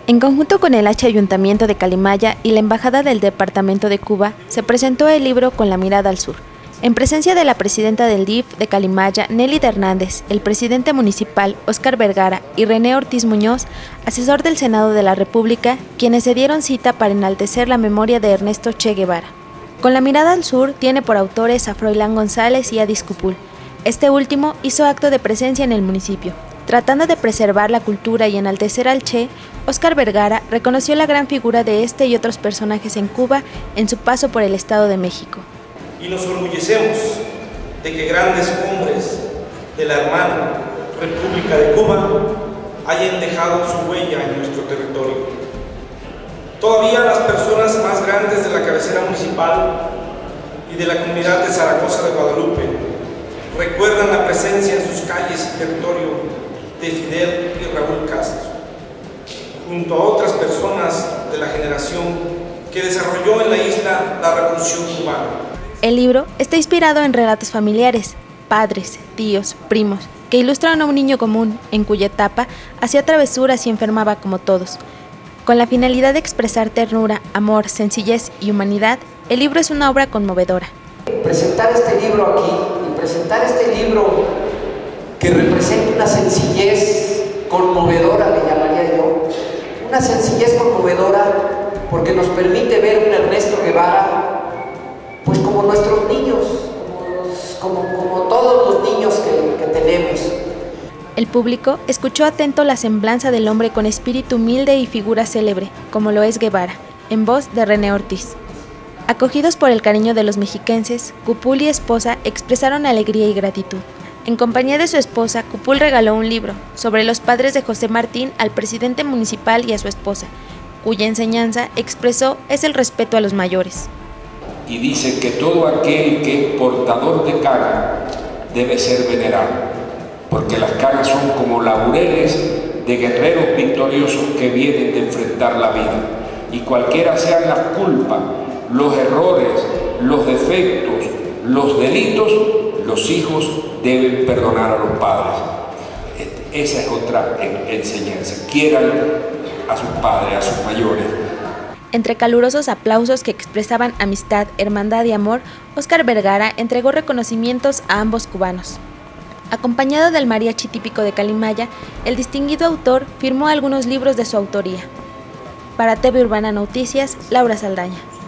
En conjunto con el H Ayuntamiento de Calimaya y la Embajada del Departamento de Cuba, se presentó el libro Con la mirada al sur, en presencia de la presidenta del DIF de Calimaya, Nelly Hernández, el presidente municipal, Óscar Vergara, y René Ortiz Muñoz, asesor del Senado de la República, quienes se dieron cita para enaltecer la memoria de Ernesto Che Guevara. Con la mirada al sur tiene por autores a Froilán González y a Discupul. Este último hizo acto de presencia en el municipio. Tratando de preservar la cultura y enaltecer al Che, Óscar Vergara reconoció la gran figura de este y otros personajes en Cuba en su paso por el Estado de México. Y nos orgullecemos de que grandes hombres de la hermana República de Cuba hayan dejado su huella en nuestro territorio. Todavía las personas más grandes de la cabecera municipal y de la comunidad de Zaragoza de Guadalupe recuerdan la presencia en sus calles y territorio de Fidel y Raúl Castro, junto a otras personas de la generación que desarrolló en la isla la Revolución Cubana. El libro está inspirado en relatos familiares, padres, tíos, primos, que ilustran a un niño común en cuya etapa hacía travesuras y enfermaba como todos. Con la finalidad de expresar ternura, amor, sencillez y humanidad, el libro es una obra conmovedora. Presentar este libro aquí y presentar este libro que representa una sencillez conmovedora, le llamaría yo, una sencillez conmovedora porque nos permite ver un Ernesto Guevara pues como nuestros niños, como todos los niños que tenemos. El público escuchó atento la semblanza del hombre con espíritu humilde y figura célebre, como lo es Guevara, en voz de René Ortiz. Acogidos por el cariño de los mexiquenses, Cupul y esposa expresaron alegría y gratitud. En compañía de su esposa, Cupul regaló un libro sobre los padres de José Martín al presidente municipal y a su esposa, cuya enseñanza expresó es el respeto a los mayores. Y dice que todo aquel que es portador de caga debe ser venerado, porque las cagas son como laureles de guerreros victoriosos que vienen de enfrentar la vida. Y cualquiera sean las culpas, los errores, los defectos, los delitos, los hijos deben perdonar a los padres. Esa es otra enseñanza. Quieran a sus padres, a sus mayores. Entre calurosos aplausos que expresaban amistad, hermandad y amor, Óscar Vergara entregó reconocimientos a ambos cubanos. Acompañado del mariachi típico de Calimaya, el distinguido autor firmó algunos libros de su autoría. Para TV Urbana Noticias, Laura Saldaña.